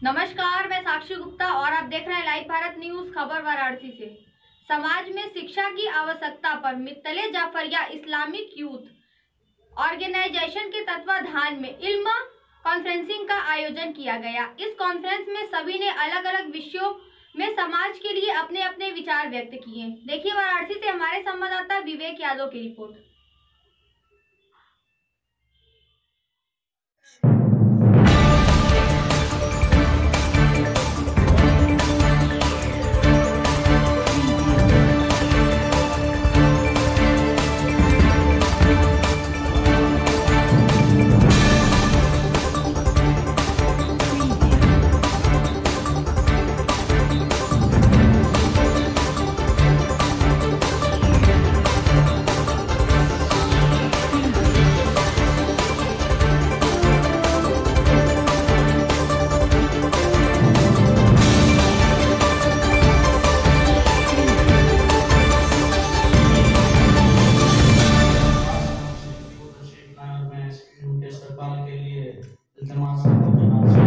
नमस्कार, मैं साक्षी गुप्ता और आप देख रहे हैं लाइव भारत न्यूज। खबर वाराणसी से। समाज में शिक्षा की आवश्यकता पर मित्तले जाफरिया इस्लामिक यूथ ऑर्गेनाइजेशन के तत्वाधान में इल्म कॉन्फ्रेंसिंग का आयोजन किया गया। इस कॉन्फ्रेंस में सभी ने अलग अलग विषयों में समाज के लिए अपने अपने विचार व्यक्त किए। देखिए वाराणसी से हमारे संवाददाता विवेक यादव की रिपोर्ट। इस्तेमाल के लिए इल्तिमास करना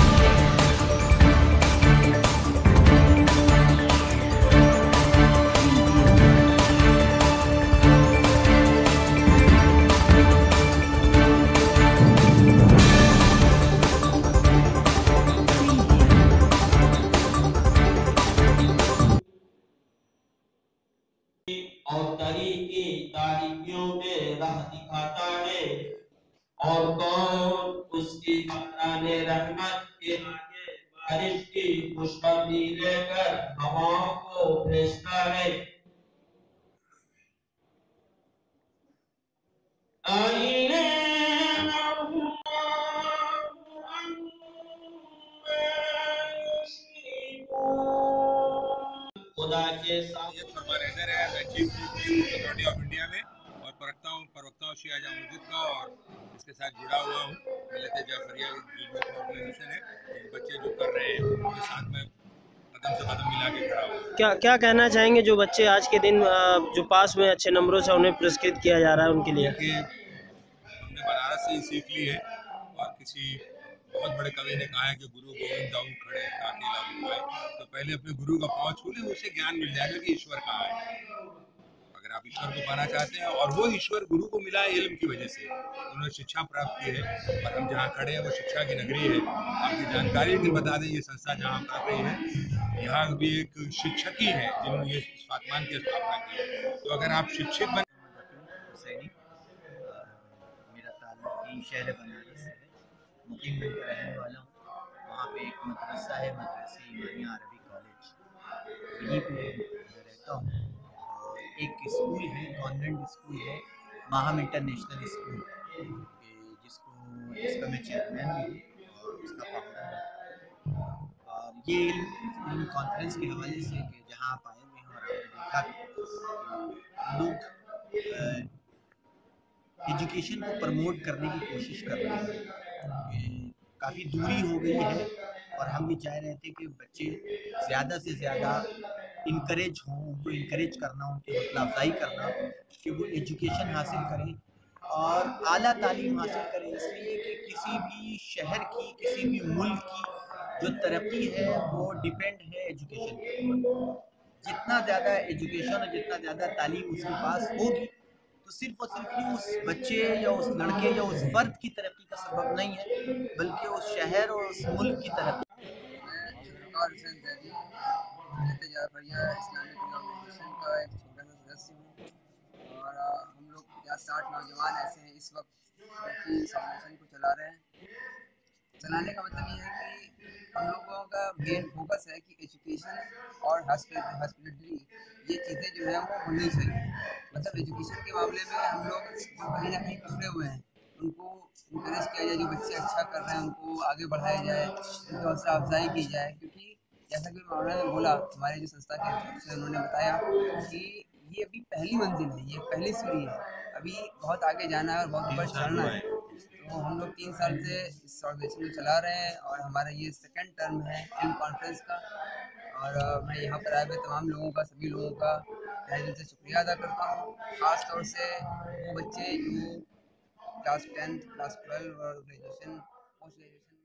और तरीके तारीखियों में राह दिखाता है और कौन उसकी बरसाने रहमत के आगे बारिश की खुशखबरी लेकर हवाओं को भेजता है। आईने खुदा के साथ फरमानेदर है। मैं चीफ अथॉरिटी ऑफ इंडिया में और प्रवक्ता शिया जामा मस्जिद का और इसके साथ जुड़ा हुआ हूँ। मिलत जाफरिया ऑर्गेनाइजेशन है। बच्चे जो कर रहे हैं उनके साथ में कदम से कदम मिला के खड़ा हूँ। क्या कहना चाहेंगे जो बच्चे आज के दिन जो पास में अच्छे नंबरों से उन्हें पुरस्कृत किया जा रहा है उनके लिए? हमने बनारस से ही सीख ली है और किसी बहुत बड़े कवि ने कहा है कि गुरु गोविंद दाऊद खड़े ताकि लागू पाए, तो पहले अपने गुरु का पाँव छू ले, उससे ज्ञान मिल जाएगा कि ईश्वर कहाँ है। अगर आप ईश्वर को पाना चाहते हैं, और वो ईश्वर गुरु को मिला है इल्म की वजह से, उन्होंने शिक्षा प्राप्त की है और हम जहाँ खड़े हैं वो शिक्षा की नगरी है। आपकी जानकारी के बता दें, ये संस्था जहाँ कर रही है यहाँ भी एक शिक्षक ही है जिन्होंने ये स्वात्मान की स्थापना की है। तो अगर आप शिक्षित बने, मेरा ताल्लुक यही शहर बनारस से है, मुकीम में रहने वाला हूँ। वहाँ पे एक मदरसा है, मदरसा इमानिया अरबी कॉलेज, यहीं पे मैं रहता हूँ। और एक स्कूल है, कॉन्वेंट स्कूल है, माहम इंटरनेशनल स्कूल, जिसका मैं चेयरमैन भी हूँ और उसका फाउंडर हूँ। और ये इन कॉन्फ्रेंस के हवाले से कि जहाँ आप आए हुए हैं और आपने देखा कि लोग एजुकेशन को प्रमोट करने की कोशिश कर रहे हैं। काफ़ी दूरी हो गई है और हम ये चाह रहे थे कि बच्चे ज़्यादा से ज़्यादा इनकरेज हों, उनको इनकरेज करना, उनकी हौसला अफजाई करना कि वो एजुकेशन हासिल करें और आला तालीम हासिल करें। इसलिए कि किसी भी शहर की, किसी भी मुल्क की जो तरक्की है वो डिपेंड है एजुकेशन के ऊपर। जितना ज़्यादा एजुकेशन और जितना ज़्यादा तालीम उसके पास होगी तो सिर्फ और सिर्फ ही उस बच्चे या उस लड़के या उस फर्द की तरक्की का सबब नहीं है, बल्कि उस शहर और उस मुल्क की तरक्की। मैं इस्लामिक ऑर्गेनाइजेशन का एक छोटा सा सदस्य हूँ और हम लोग 50-60 नौजवान ऐसे हैं इस वक्त कि इस ऑर्गेनाइजेशन को चला रहे हैं। चलाने का मतलब ये है कि हम लोगों का मेन फोकस है कि एजुकेशन और हॉस्पिटलिटी ये चीज़ें जो है वो होनी चाहिए। मतलब एजुकेशन के मामले में हम लोग जो कहीं ना कहीं पिछड़े हुए हैं उनको इंकरेज किया जाए, जो बच्चे अच्छा कर रहे हैं उनको आगे बढ़ाया जाए, उनकी हौसला अफजाई की जाए। क्योंकि जैसा कि मौलाना ने बोला, हमारे जो संस्था के अध्यक्ष हैं उन्होंने बताया कि ये अभी पहली मंजिल है, ये पहली सीढ़ी है, अभी बहुत आगे जाना है और बहुत ऊपर चढ़ना है। तो हम लोग 3 साल से इस ऑर्गेनाइजेशन को चला रहे हैं और हमारा ये सेकंड टर्म है इन कॉन्फ्रेंस का। और मैं यहाँ पर आए हुए तमाम लोगों का, सभी लोगों का तहे दिल से शुक्रिया अदा करता हूँ। ख़ास तौर से वो बच्चे जो क्लास 10, क्लास 12 और ग्रेजुएशन, पोस्ट ग्रेजुएशन